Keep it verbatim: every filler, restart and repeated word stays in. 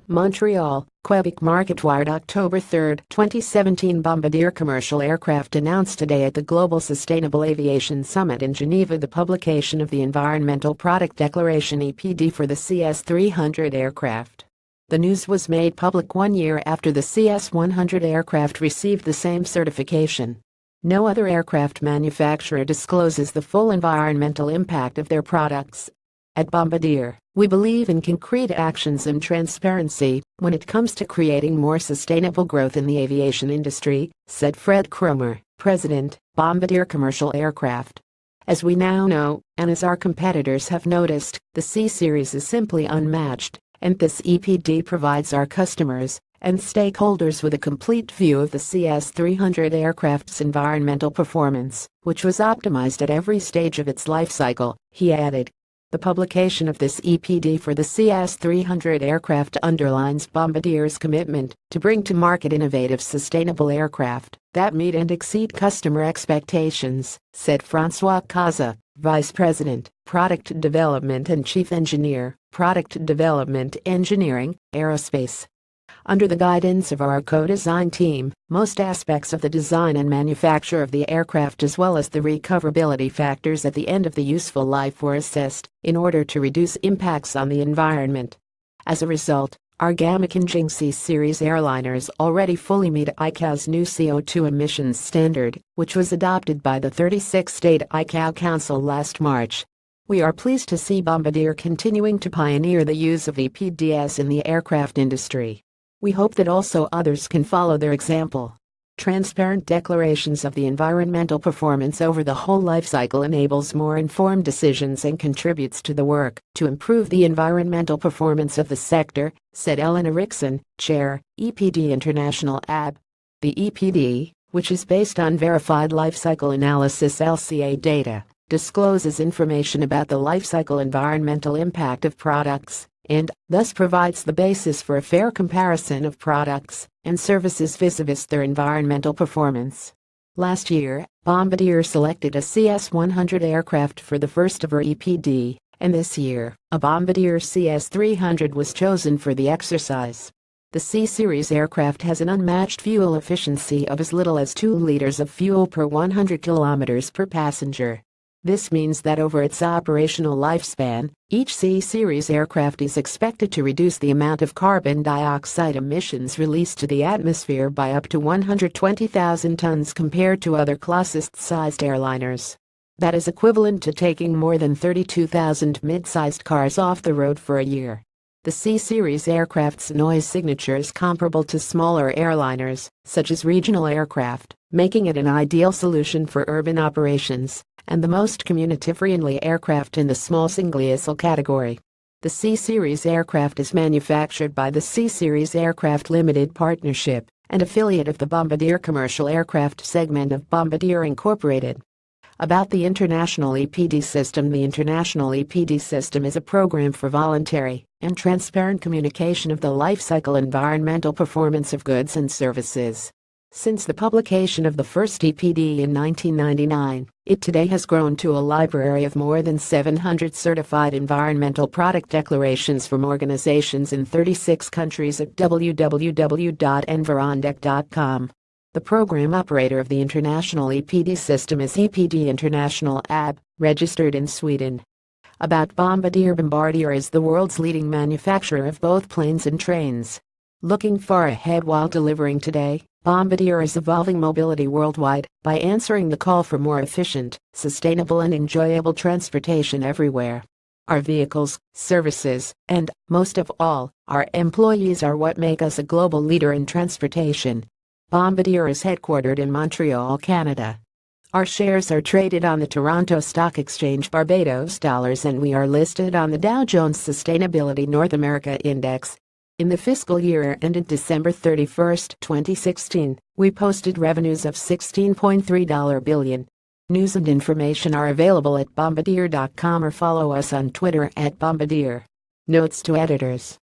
Montreal, Quebec MarketWire. October third, twenty seventeen. Bombardier Commercial Aircraft announced today at the Global Sustainable Aviation Summit in Geneva the publication of the Environmental Product Declaration (E P D) for the C S three hundred aircraft. The news was made public one year after the C S one hundred aircraft received the same certification. No other aircraft manufacturer discloses the full environmental impact of their products. At Bombardier, we believe in concrete actions and transparency when it comes to creating more sustainable growth in the aviation industry, said Fred Cromer, president, Bombardier Commercial Aircraft. As we now know, and as our competitors have noticed, the C-Series is simply unmatched, and this E P D provides our customers and stakeholders with a complete view of the C S three hundred aircraft's environmental performance, which was optimized at every stage of its life cycle, he added. The publication of this E P D for the C S three hundred aircraft underlines Bombardier's commitment to bring to market innovative sustainable aircraft that meet and exceed customer expectations, said François Caza, Vice President, Product Development and Chief Engineer, Product Development Engineering, Aerospace. Under the guidance of our co-design team, most aspects of the design and manufacture of the aircraft as well as the recoverability factors at the end of the useful life were assessed in order to reduce impacts on the environment. As a result, our Gamma Kinjing C-Series airliners already fully meet I C A O's new C O two emissions standard, which was adopted by the thirty-six state I C A O Council last March. We are pleased to see Bombardier continuing to pioneer the use of E P Ds in the aircraft industry. We hope that also others can follow their example. Transparent declarations of the environmental performance over the whole life cycle enables more informed decisions and contributes to the work to improve the environmental performance of the sector, said Ellen Erickson, Chair, E P D International A B. The E P D, which is based on verified life cycle analysis L C A data, discloses information about the life cycle environmental impact of products, and thus provides the basis for a fair comparison of products and services vis-a-vis their environmental performance. Last year, Bombardier selected a C S one hundred aircraft for the first of her E P D, and this year, a Bombardier C S three hundred was chosen for the exercise. The C-Series aircraft has an unmatched fuel efficiency of as little as two liters of fuel per one hundred kilometers per passenger. This means that over its operational lifespan, each C-Series aircraft is expected to reduce the amount of carbon dioxide emissions released to the atmosphere by up to one hundred twenty thousand tons compared to other closest-sized airliners. That is equivalent to taking more than thirty-two thousand mid-sized cars off the road for a year. The C-Series aircraft's noise signature is comparable to smaller airliners, such as regional aircraft, making it an ideal solution for urban operations, and the most community-friendly aircraft in the small single-aisle category. The C-Series aircraft is manufactured by the C-Series Aircraft Limited Partnership, an affiliate of the Bombardier Commercial Aircraft segment of Bombardier Incorporated. About the International E P D System. The International E P D System is a program for voluntary and transparent communication of the life cycle environmental performance of goods and services. Since the publication of the first E P D in nineteen ninety-nine, it today has grown to a library of more than seven hundred certified environmental product declarations from organizations in thirty-six countries at w w w dot environdec dot com. The program operator of the International E P D System is E P D International A B, registered in Sweden. About Bombardier. Bombardier is the world's leading manufacturer of both planes and trains. Looking far ahead while delivering today, Bombardier is evolving mobility worldwide by answering the call for more efficient, sustainable and enjoyable transportation everywhere. Our vehicles, services, and, most of all, our employees are what make us a global leader in transportation. Bombardier is headquartered in Montreal, Canada. Our shares are traded on the Toronto Stock Exchange Barbados dollars and we are listed on the Dow Jones Sustainability North America Index. In the fiscal year ended December thirty-first, twenty sixteen, we posted revenues of sixteen point three billion dollars. News and information are available at bombardier dot com or follow us on Twitter at Bombardier. Notes to editors.